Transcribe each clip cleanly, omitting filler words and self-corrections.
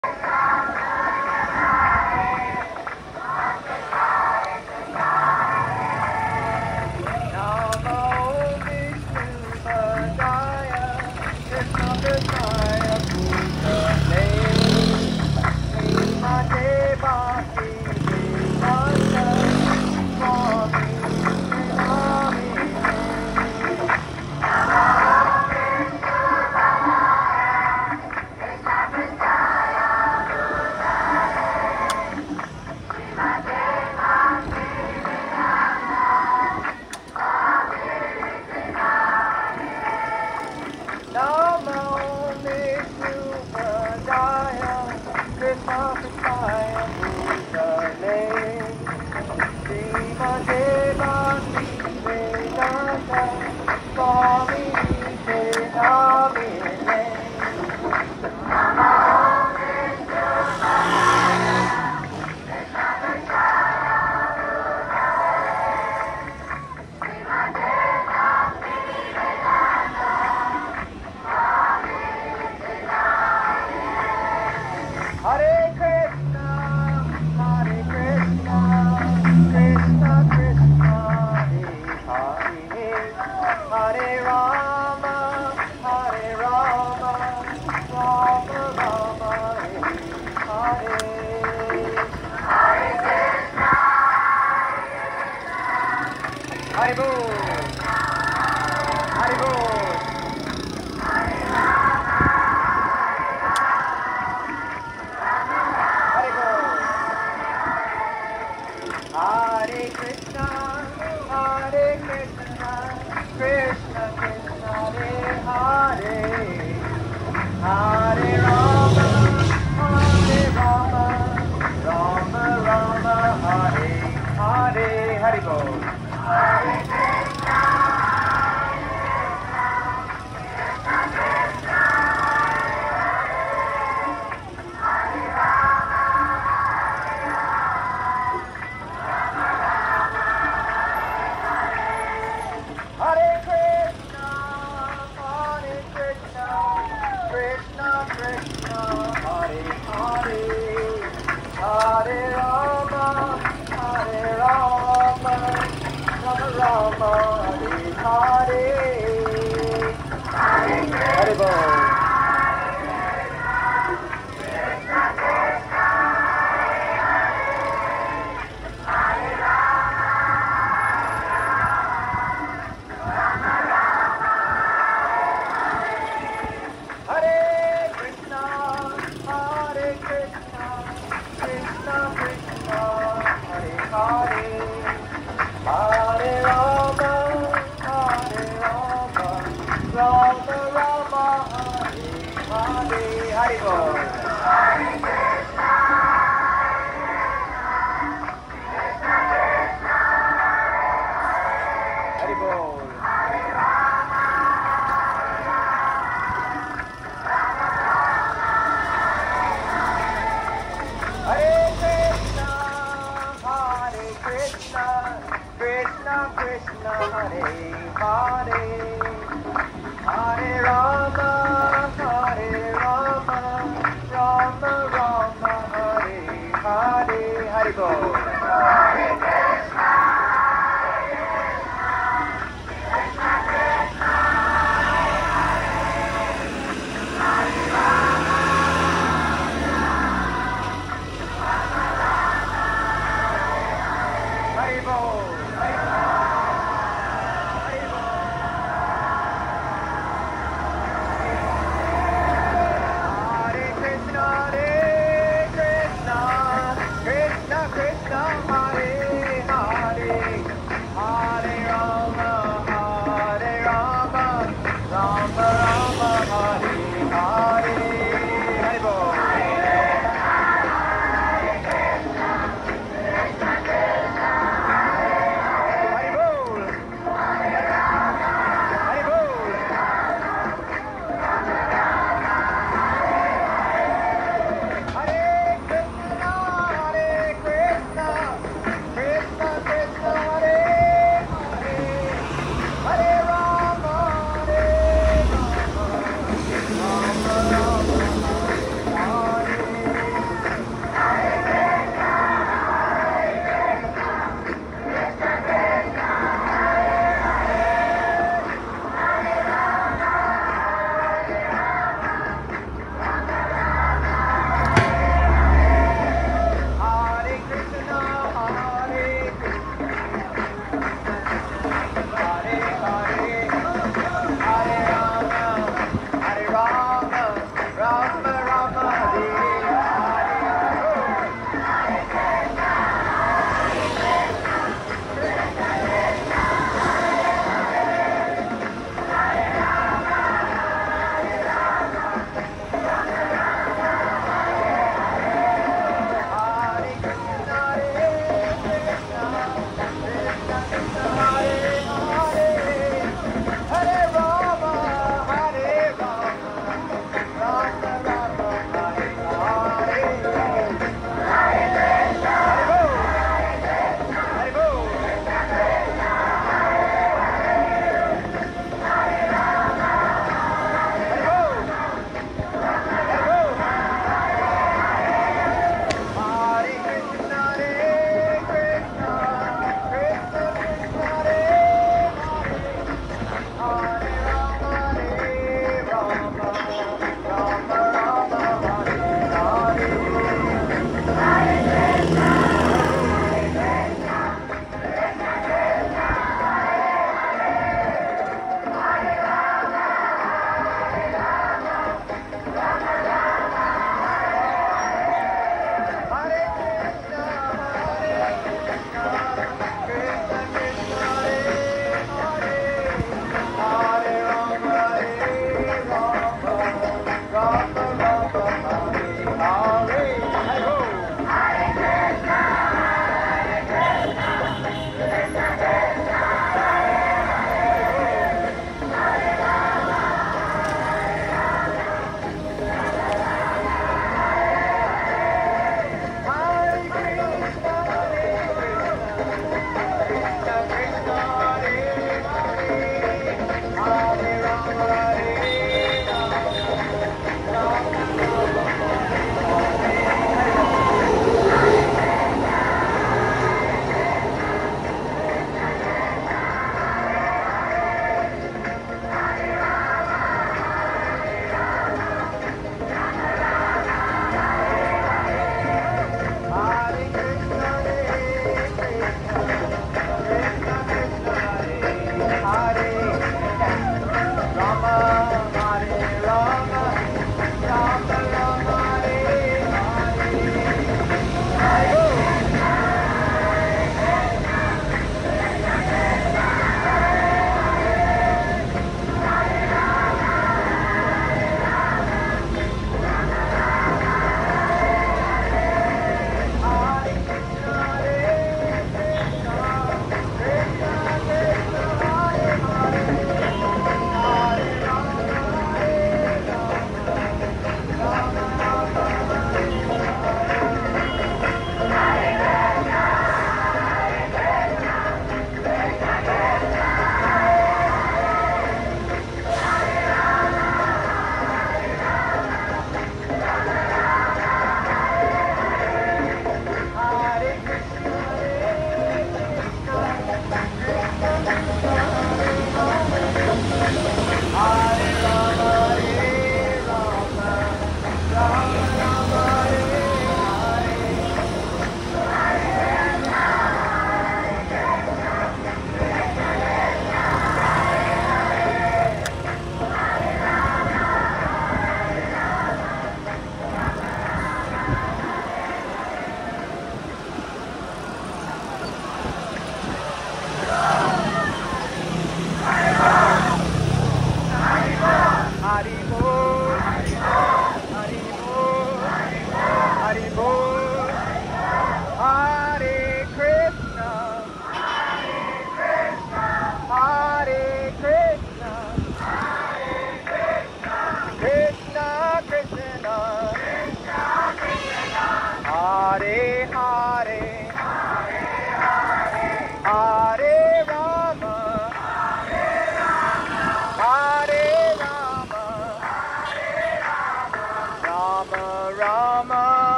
Krishna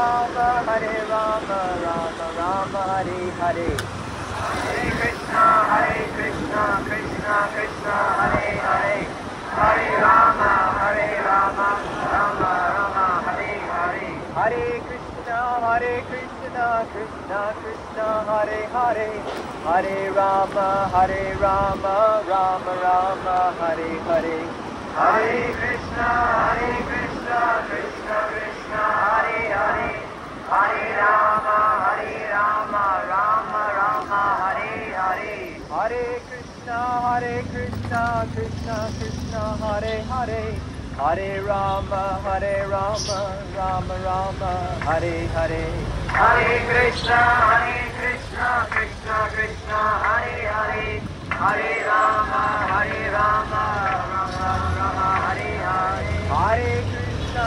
Rama, Hare Rama, Rama Rama, Hare Hare. Hare Krishna, Krishna Krishna, Hare Hare. Hare Rama, Rama Rama, Hare Hare. Hare Krishna, Krishna Krishna, Hare Hare. Hare Rama, Rama Rama, Hare Hare. Hare Krishna, Krishna Krishna, Hare Hare. Hare Rama, Rama Rama, Hare Hare. Hare Krishna, Krishna Krishna, Hare Hare. Hare Rama, Rama Rama, Hare Hare. Hare Krishna, Krishna Krishna, Hare Hare. Hare Rama, Rama Rama, Hare Hare. Hare Krishna,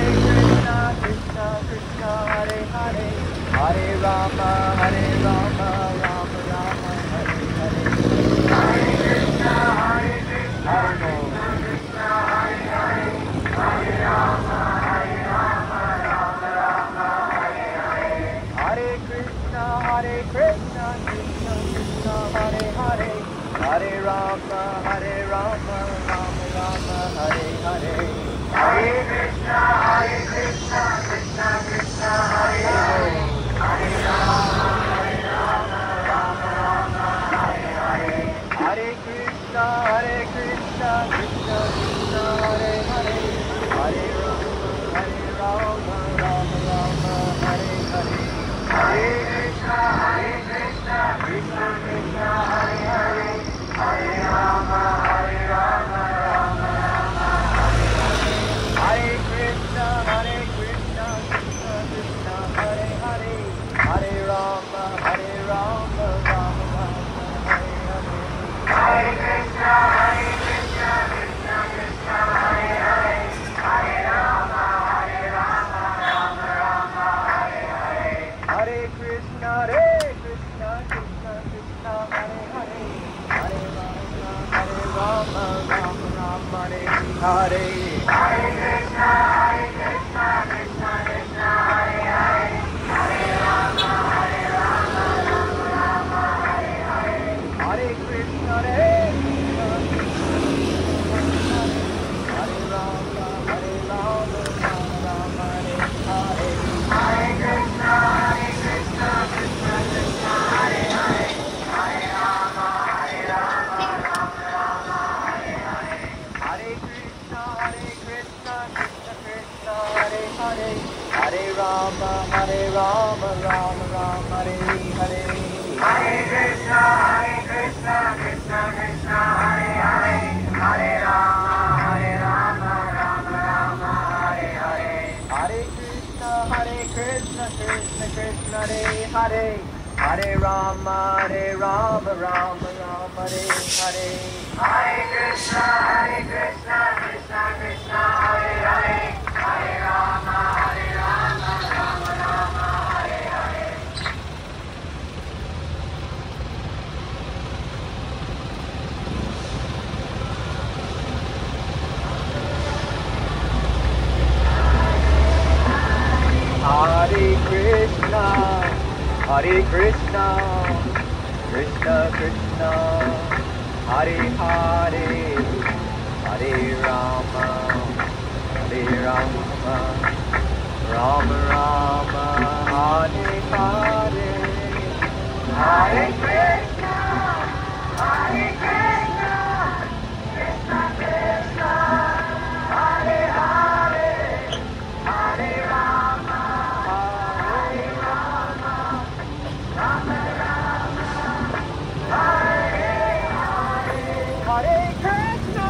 Krishna Krishna, Hare Hare. Hare Rama, Rama Rama, Hare Hare. Hare Krishna, Krishna Krishna, Hare Hare. Hare Rama, Rama Rama, Hare Hare. Hare Krishna, Krishna Krishna, Hare Hare. Hare Rama, Rama Rama, Hare Hare. Hare Krishna, Krishna Krishna, Hare Hare. Hare Rama, Rama Rama, Hare Hare. Hare Krishna, Krishna Krishna, Hare Hare. Hare Rama, Rama Rama, Hare Hare. Hare Krishna, Krishna Krishna, Hare Hare. Hare Rama, Rama Rama, Hare Hare. Hare Krishna, Krishna Krishna, Hare Hare. Hare Rama, Rama Rama, Hare Hare. Hare Krishna, Krishna Krishna, Hare Hare. Hare Rama, Rama Rama, Hare Hare. Hare Krishna, Krishna Krishna, Hare Hare. Hare Rama, Rama Rama, Hare Hare. Hare Krishna, Krishna Krishna, Hare Hare. Hare Rama, Rama Rama, Hare Hare. Hare Krishna, Krishna Hare Rama, Rama Rama, Hare Hare. Hare Krishna, Krishna Krishna, Hare Hare. Hare Rama, Rama Rama, Hare Hare. Hare Krishna, Krishna Krishna, Hare Hare. Hare Rama, Rama Rama, Hare Hare. Hare Krishna, Krishna Krishna, Hare Hare. Hare Rama, Rama Rama, Hare Hare. Hare Krishna, Krishna Krishna, Hare Hare. Hare Rama, Rama Rama, Hare Hare. Hare Krishna, Krishna Krishna, Hare Hare. Hare Rama, Rama Rama, Hare Hare. Hare Krishna, Krishna Krishna, Hare Hare. Hare Rama, Rama Rama, Hare Hare. Hare Krishna, Krishna Krishna, Hare Hare. Hare Rama, Rama Rama, Hare Hare. Hare Krishna,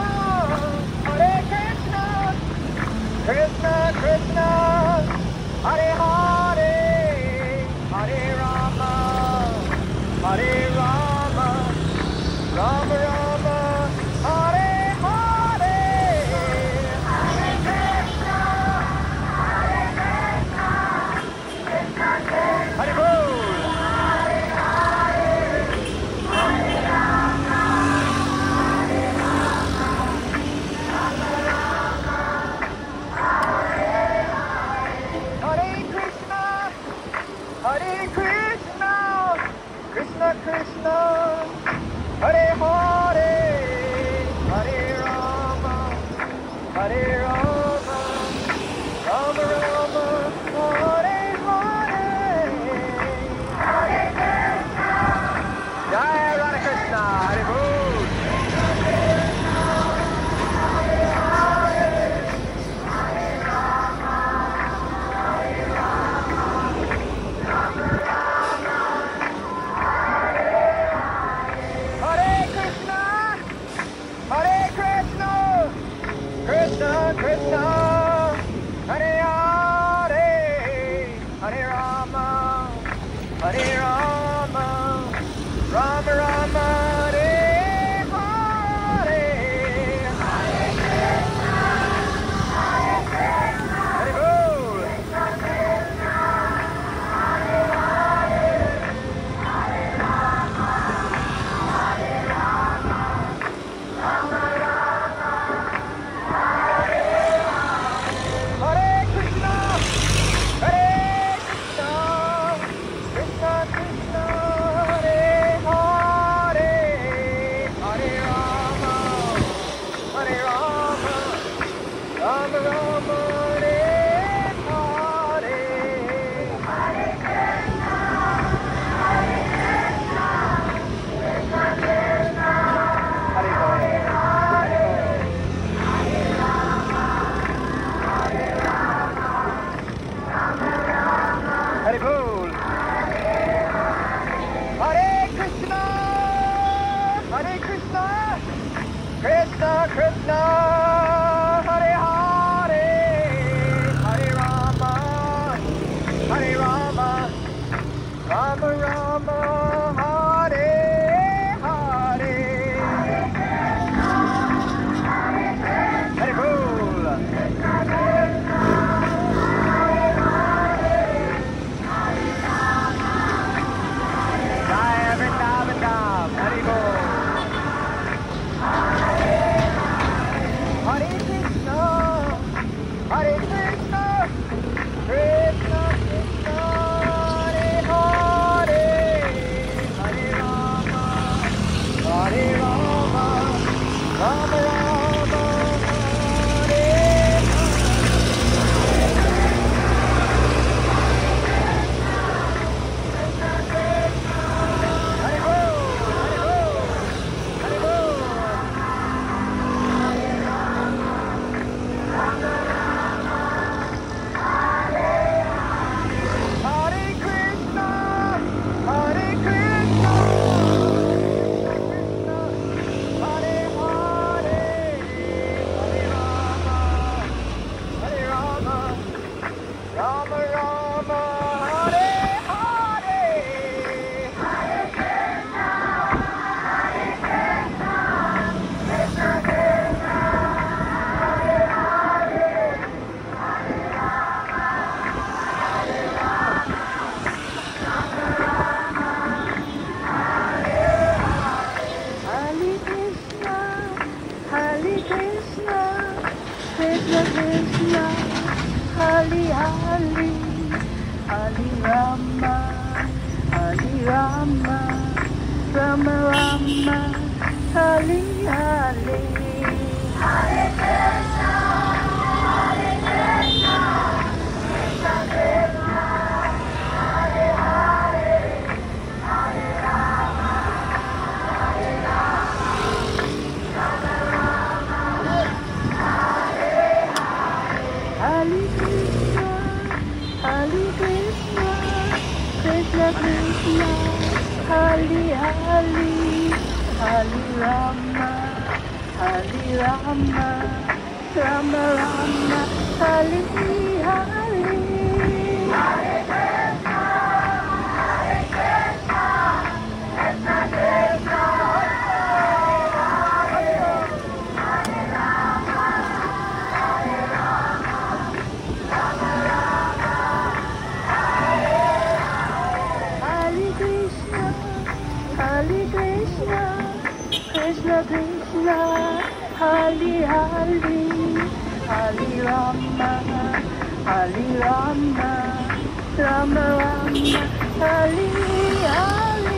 Krishna Krishna, Hare Hare. Hare Krishna, Krishna Krishna, Hare Hare, Hare Rama, Hare Rama, Rama Rama, Hare Hare. Hare Krishna, Jai Radha Krishna, Hare Bol. Hare Krishna, Hare Krishna, Krishna Krishna, Hare Hare, Hare Rama, Hare Rama, Rama Rama, Hare Hare. Hare Bol. Hare Krishna, Hare Krishna, Krishna Krishna, Hare Hare, Hare Rama, Hare Rama, Rama Rama, Hare Hare. Hare Hare Bol. Hare Krishna, Hare Krishna, Krishna Krishna, Hare Hare, Hare Rama, Hare Rama, Rama Rama, Hare Hare. Hare Bol. Jai Vrindavan Dham, Hare Bol. Hare Krishna, Hare Krishna, Krishna Krishna, Hare Hare, Hare Rama, Hare Rama, Rama Rama, Hare Hare Bol, Hare Bol, Hare Bol. Hare Krishna, Hare Krishna, Krishna Krishna, Hare Hare, Hare Rama, Hare Rama, Rama Rama, Hare Hare. Hare Krishna, Hare Krishna, Krishna Krishna, Hare Hare, Hare Rama, Hare Rama, Rama Rama, Hare Hare. Hare Krishna, Hare Krishna, Krishna Krishna, Hare Hare, Hare Rama, Hare Rama, Rama Rama, Hare Hare. Hare Krishna, Hare Krishna, Krishna Krishna, Hare Hare, Hare Rama, Hare Rama, Rama Rama, Hare Hare.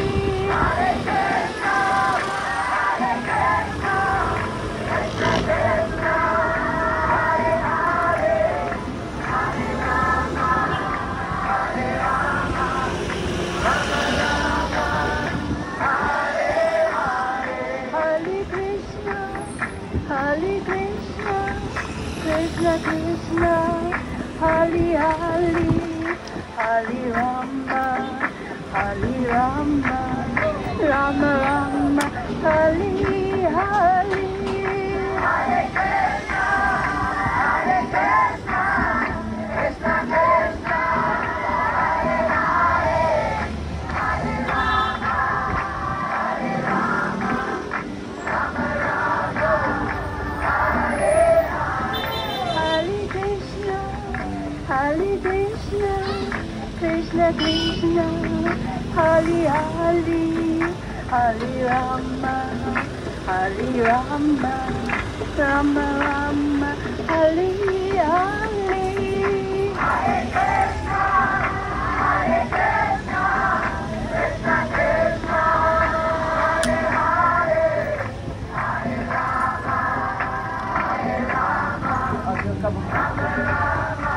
Hare Krishna, Hare Krishna, Krishna Krishna, Hare Hare, Hare Rama, Hare Rama, Rama Rama, Hare Hare. Hare Krishna, Hare Krishna, Krishna Krishna, Hare Hare, Hare Rama, Hare Rama, Rama Rama, Hare Hare. Hare Krishna, Hare Krishna, Krishna Krishna, Hare Hare, Hare Rama, Hare Rama, Rama Rama, Hare Hare. Hare Krishna, Hare Krishna, Krishna Krishna, Hare Hare, Hare Rama, Hare Rama, Rama Rama,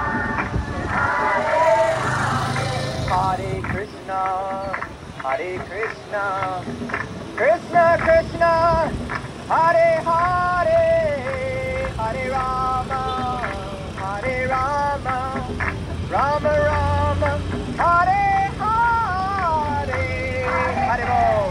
Hare Hare. Hare Krishna, Hare Krishna, Krishna Krishna, Hare Hare, Hare Rama, Hare Rama, Rama Rama, Hare Hare, Hare Bol.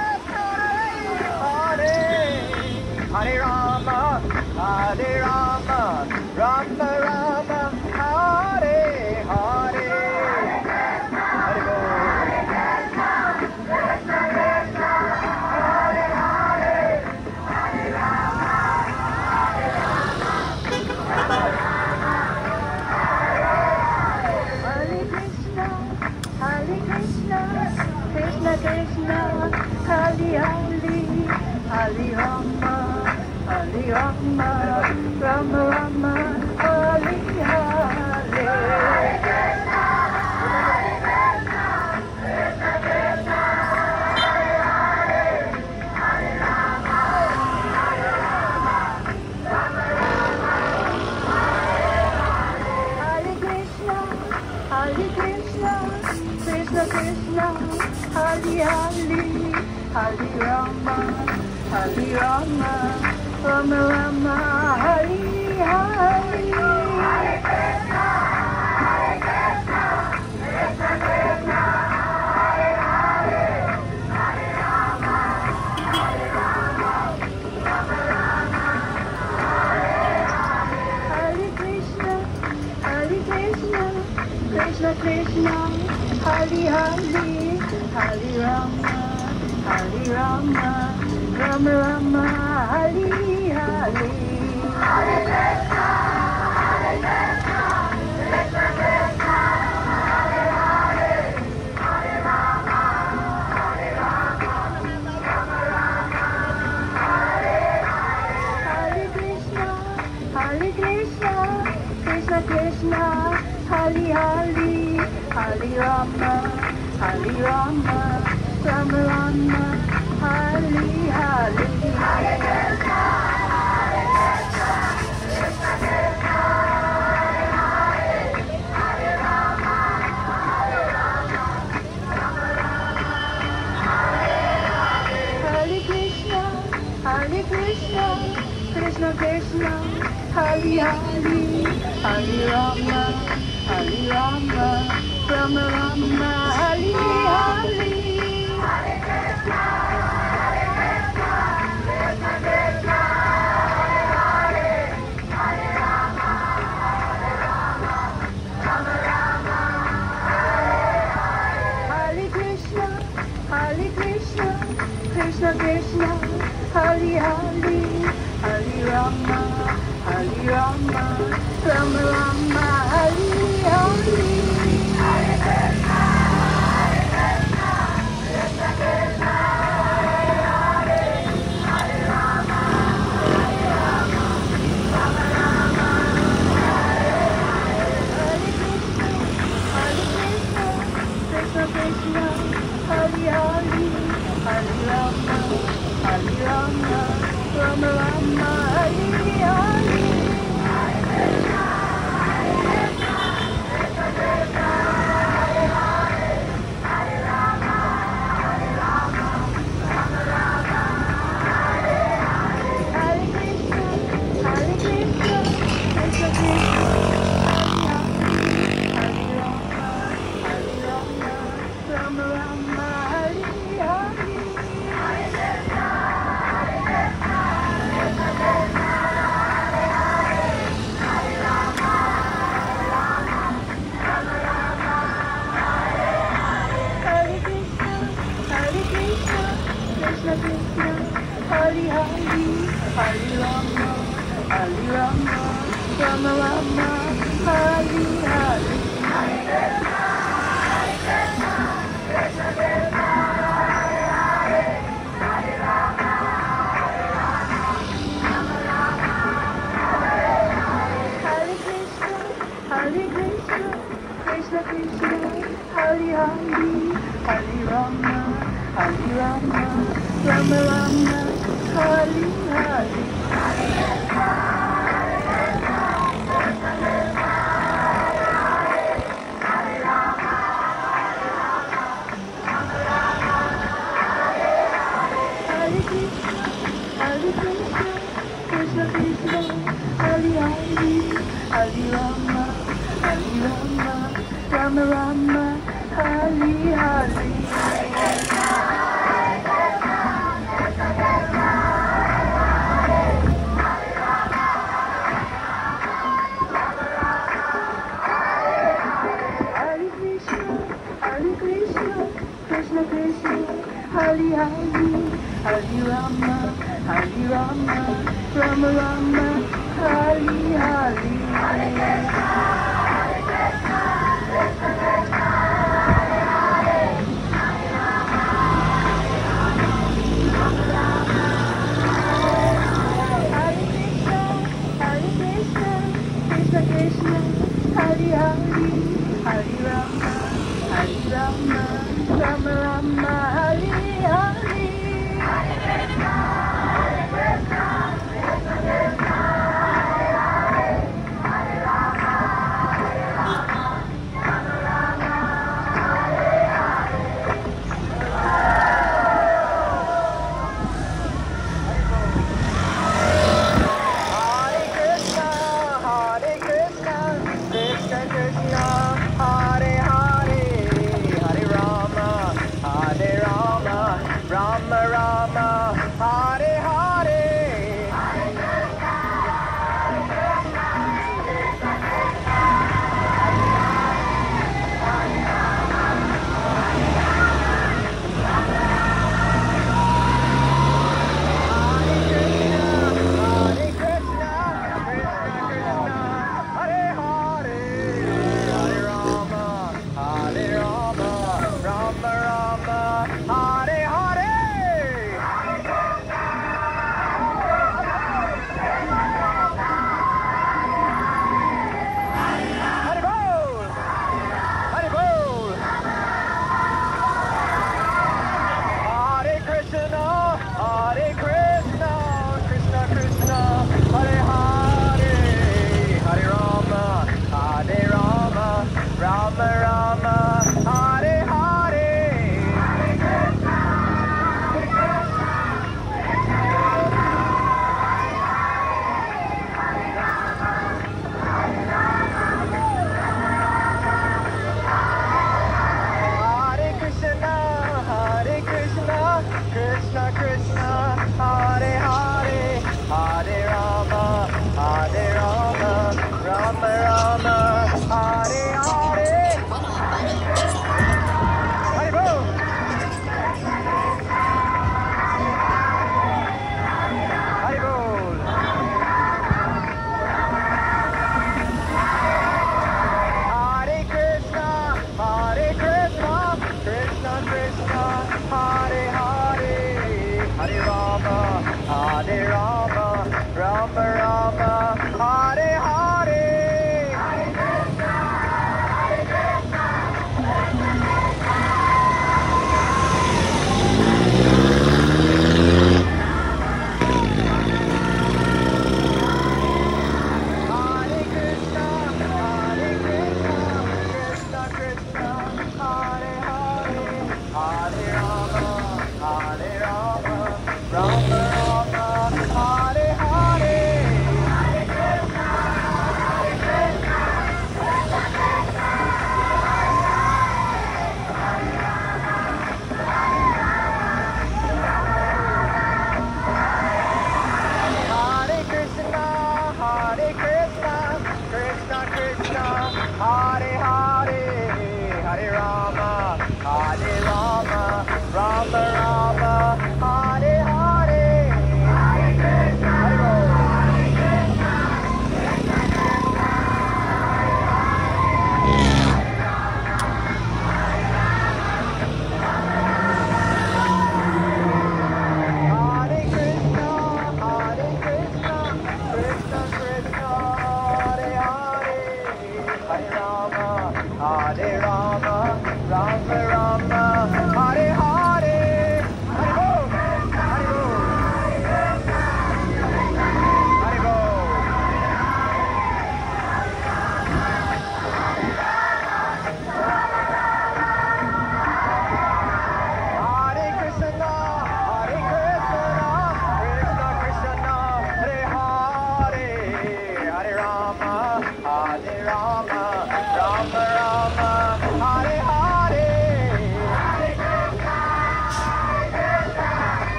Hare Rama, Rama Rama, Hare Hare, Hare Bol. Hare Krishna, Hare Krishna, Krishna Krishna, Hare Hare, Hare Rama, Hare Rama, Rama Rama, Hare Hare. Hare Krishna, Hare Krishna, Krishna Krishna, Hare Hare, Hare Rama, Hare Rama, Rama Rama, Hare Hare. Hare Krishna, Hare Krishna, Krishna Krishna, Hare Hare, Hare Rama, Hare Rama, Rama Rama, Hare Hare. Hare Krishna, Hare Krishna, Krishna Krishna, Hare Hare, Hare Rama, Hare Rama, Rama Rama, Hare Hare. Hare Krishna, Hare Krishna, Krishna Krishna, Hare Hare, Hare Rama, Hare Rama, Rama Rama, Hare Hare. Hare Krishna, Hare Krishna, Krishna Krishna, Hare Hare, Hare Rama, Hare Rama, Rama Rama, Hare Hare. Hare Krishna, Hare Krishna, Krishna Krishna, Hare Hare, Hare Rama, Hare Rama, Rama Rama, Hare Hare. Hare Krishna, Hare Krishna, Krishna Krishna, Hare Rama, Hare Rama, Rama Rama, Hare Hare. Hare Krishna, Hare Krishna, Krishna Krishna, Hare Hare, Hare Rama, Hare Rama, Rama Rama, Hare Hare. Hare Krishna, Hare Krishna, Krishna Krishna, Hare Hare, Hare Rama, Hare Rama, Rama Rama, Hare Hare. Hare Krishna, Hare Krishna, Krishna Krishna, Hare Hare, Hare Rama, Hare Rama, Rama Rama, Hare Hare. Hare Hari Hari Rama, Hari Rama, Rama Rama, Hari Hari. Hare Krishna, Krishna Krishna,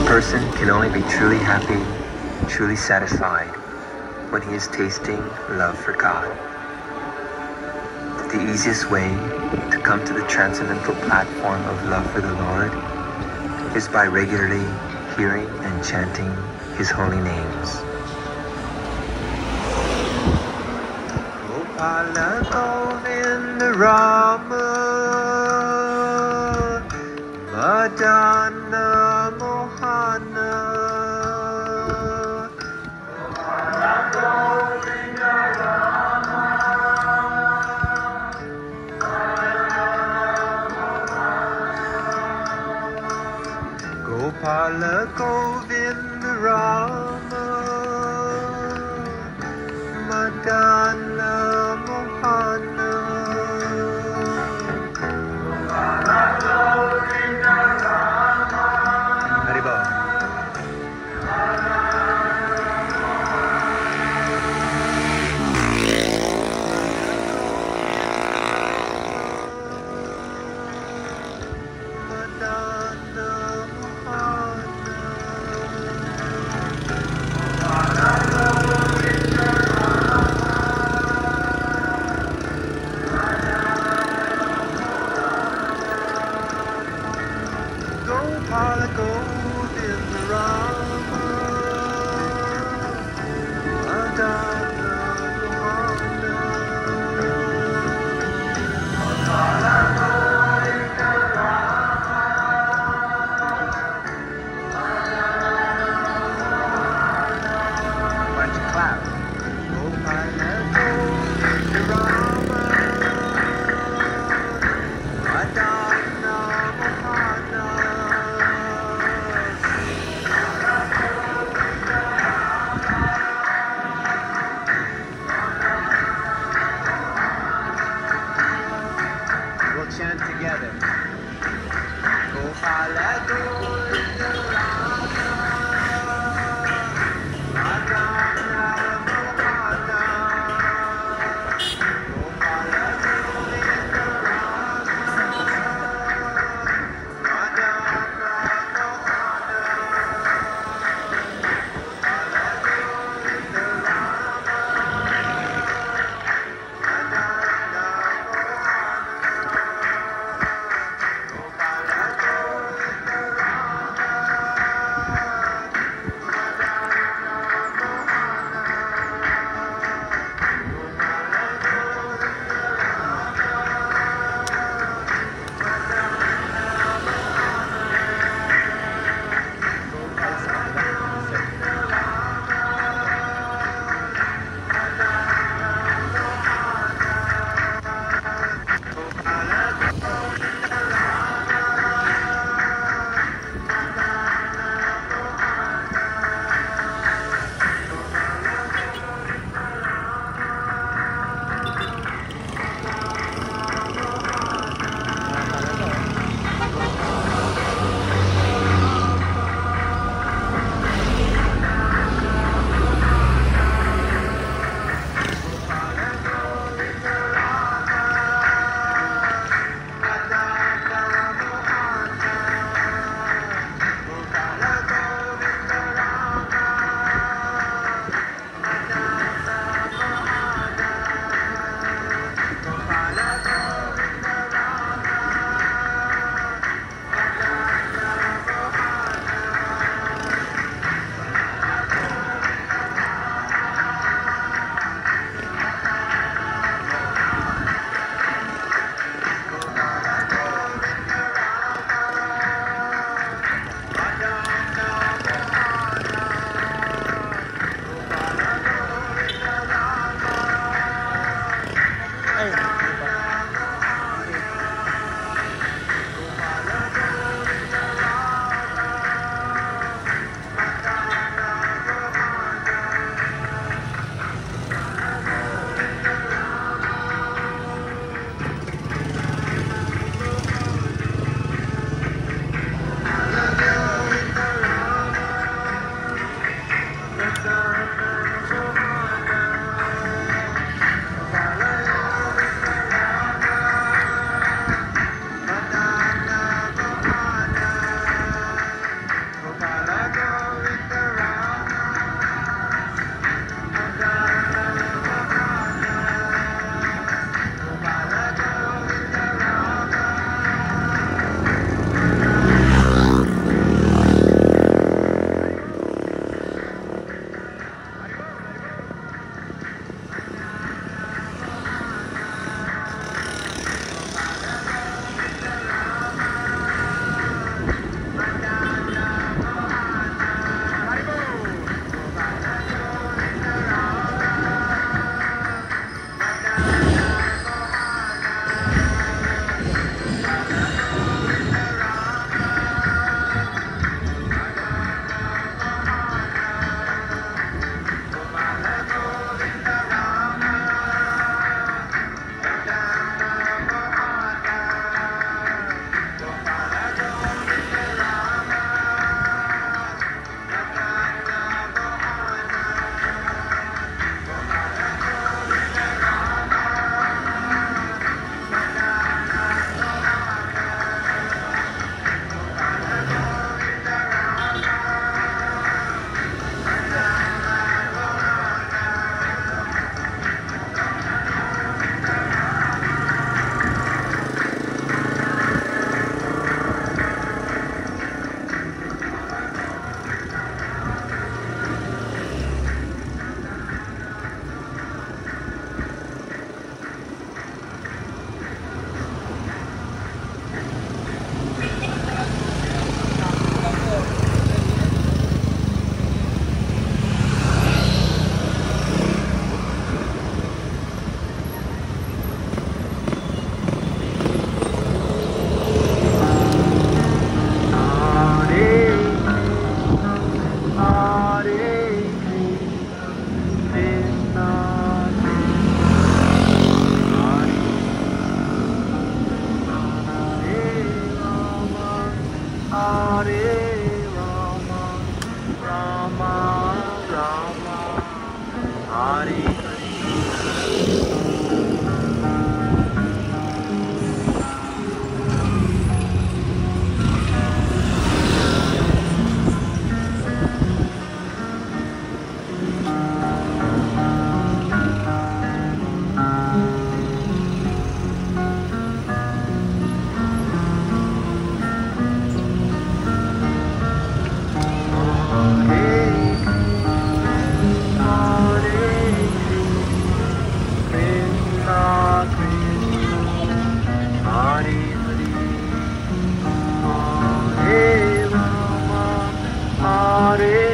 person can only be truly happy, truly satisfied when he is tasting love for God. The easiest way to come to the transcendental platform of love for the Lord is by regularly hearing and chanting His holy names. Gopala Govinda Rama Madana Mohana Gopala Govinda Rama Madana Mohana Haribo. Hare